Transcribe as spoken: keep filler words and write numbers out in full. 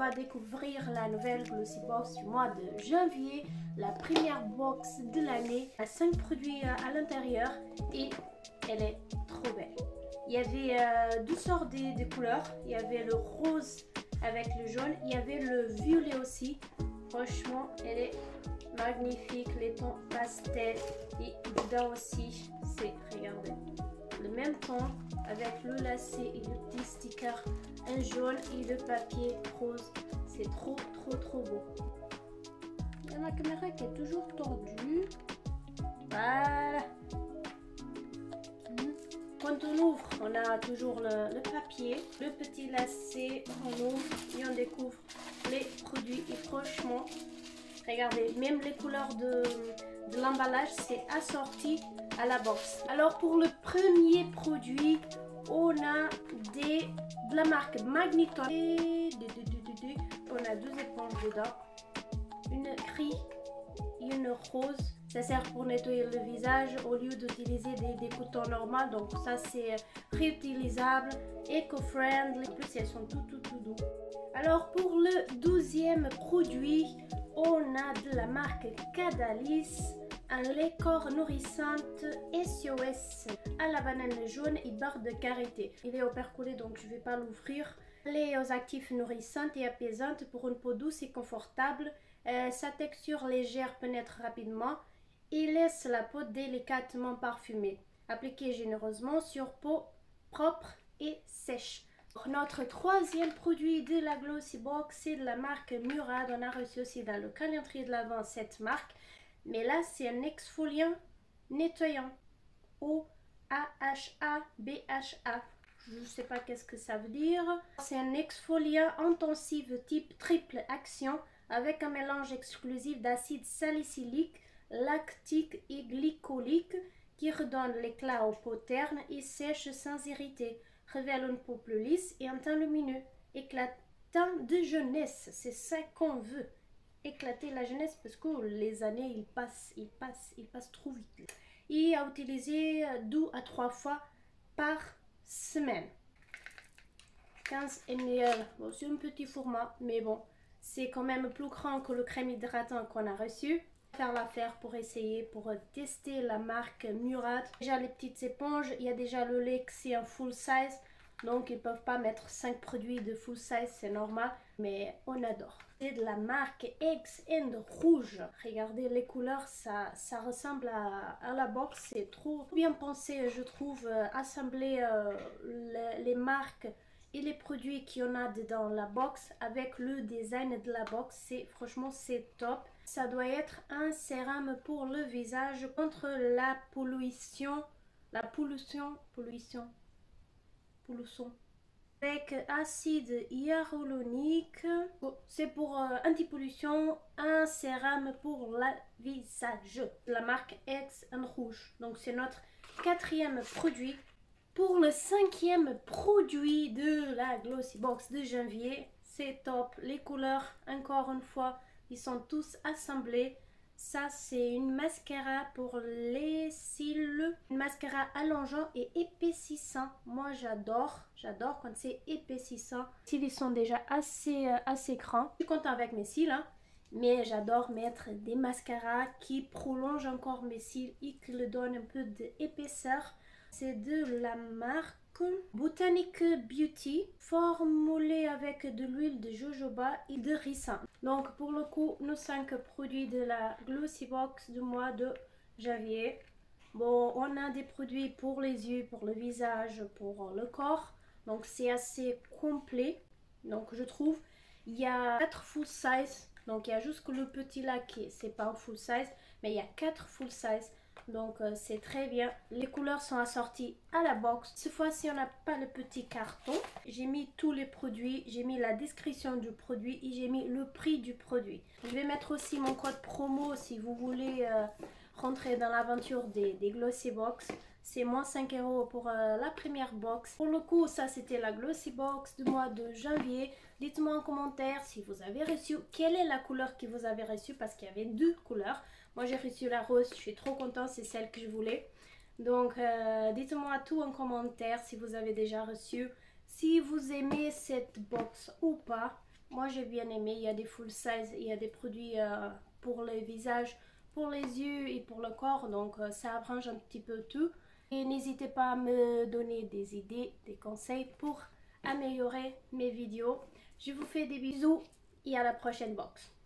va découvrir la nouvelle Glossy Box du mois de janvier, la première box de l'année. Il y a cinq produits à l'intérieur et elle est trop belle. Il y avait euh, deux sortes de, de couleurs. Il y avait le rose avec le jaune. Il y avait le violet aussi. Franchement, elle est magnifique. Les tons pastel. Et dedans aussi, c'est, regardez, le même ton avec le lacet et le petit sticker un jaune et le papier rose. C'est trop, trop, trop beau. Il y a la caméra qui est toujours tordue. Voilà. Quand on ouvre, on a toujours le, le papier, le petit lacet, on ouvre et on découvre les produits. Et franchement, regardez, même les couleurs de, de l'emballage, c'est assorti à la box. Alors pour le premier produit, on a des, de la marque Magneton. Et on a deux éponges dedans, une gris et une rose. Ça sert pour nettoyer le visage au lieu d'utiliser des, des cotons normaux. Donc ça c'est réutilisable, éco-friendly. En plus elles sont tout tout tout doux. Alors pour le douzième produit, on a de la marque Cadalis, un lait corps nourrissante S O S à la banane jaune et barre de karité. Il est au percolé donc je ne vais pas l'ouvrir. Lait aux actifs nourrissante et apaisante pour une peau douce et confortable. Euh, sa texture légère pénètre rapidement et laisse la peau délicatement parfumée. Appliquez généreusement sur peau propre et sèche. Notre troisième produit de la Glossy Box, c'est de la marque Murad. On a reçu aussi dans le calendrier de l'Avent cette marque. Mais là, c'est un exfoliant nettoyant. O A H A B H A. Je ne sais pas qu'est-ce que ça veut dire. C'est un exfoliant intensif type triple action avec un mélange exclusif d'acide salicylique, lactique et glycolique qui redonne l'éclat aux peaux ternes et sèche sans irriter, révèle une peau plus lisse et un teint lumineux, éclatant de jeunesse. C'est ça qu'on veut, éclater la jeunesse parce que les années ils passent, ils passent, ils passent trop vite. Et à utiliser deux à trois fois par semaine. quinze millilitres, bon, c'est un petit format, mais bon, c'est quand même plus grand que le crème hydratant qu'on a reçu. Faire l'affaire pour essayer, pour tester la marque Murad. Déjà les petites éponges, il y a déjà le lait que c'est un full size, donc ils peuvent pas mettre cinq produits de full size, c'est normal, mais on adore. C'est de la marque Eggs and Rouge. Regardez les couleurs, ça, ça ressemble à, à la box, c'est trop bien pensé, je trouve, euh, assembler euh, les, les marques et les produits qu'il y en a dans la box avec le design de la box. C'est franchement c'est top. Ça doit être un sérum pour le visage contre la pollution, la pollution, pollution, pollution. Avec acide hyaluronique, oh, c'est pour euh, anti-pollution, un sérum pour le visage. La marque Eggs and Rouge. Donc c'est notre quatrième produit. Pour le cinquième produit de la Glossy Box de janvier, c'est top. Les couleurs, encore une fois, ils sont tous assemblés. Ça, c'est une mascara pour les cils. Une mascara allongeant et épaississant. Moi, j'adore. J'adore quand c'est épaississant. Les cils, ils sont déjà assez, euh, assez grands. Je suis contente avec mes cils, hein. Mais j'adore mettre des mascaras qui prolongent encore mes cils et qui le donnent un peu d'épaisseur. C'est de la marque Botanic Beauty, formulé avec de l'huile de jojoba et de ricin. Donc pour le coup, nos cinq produits de la Glossy Box du mois de janvier. Bon, on a des produits pour les yeux, pour le visage, pour le corps. Donc c'est assez complet. Donc je trouve, il y a quatre full size. Donc il y a juste que le petit là qui c'est pas un full size, mais il y a quatre full size. Donc euh, c'est très bien. Les couleurs sont assorties à la box. Cette fois-ci on n'a pas le petit carton. J'ai mis tous les produits. J'ai mis la description du produit et j'ai mis le prix du produit. Je vais mettre aussi mon code promo si vous voulez euh, rentrer dans l'aventure des, des Glossy Box. C'est moins cinq euros pour euh, la première box. Pour le coup, ça c'était la Glossy Box du mois de janvier. Dites-moi en commentaire si vous avez reçu, quelle est la couleur que vous avez reçue, parce qu'il y avait deux couleurs. Moi j'ai reçu la rose, je suis trop contente, c'est celle que je voulais. Donc euh, dites-moi tout en commentaire si vous avez déjà reçu, si vous aimez cette box ou pas. moi j'ai bien aimé. Il y a des full size, il y a des produits euh, pour le visage, pour les yeux et pour le corps. Donc euh, ça arrange un petit peu tout. Et n'hésitez pas à me donner des idées, des conseils pour améliorer mes vidéos. Je vous fais des bisous et à la prochaine box.